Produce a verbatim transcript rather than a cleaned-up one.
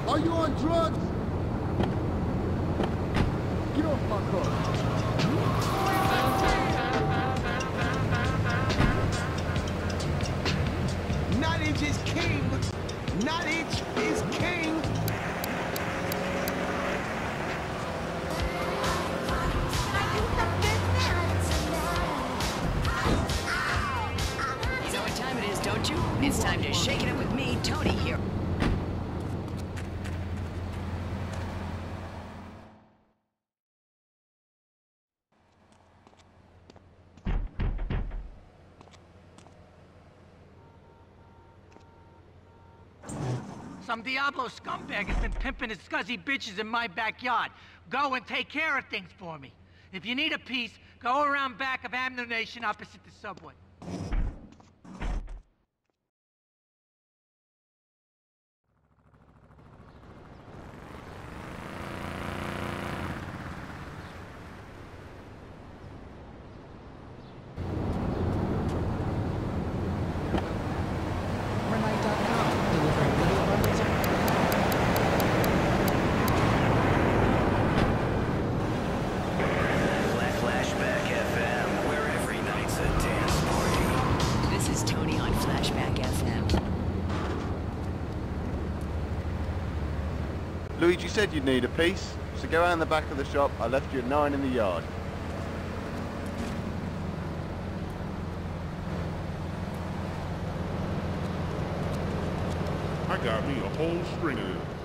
Are you on drugs? Get off my car. Knowledge is king. Knowledge is king. You know what time it is, don't you? It's time to shake it up with me, Tony, here. Some Diablo scumbag has been pimping his scuzzy bitches in my backyard. Go and take care of things for me. If you need a piece, go around back of Ammunition opposite the subway. Luigi said you'd need a piece, so go around the back of the shop. I left you at nine in the yard. I got me a whole string of them.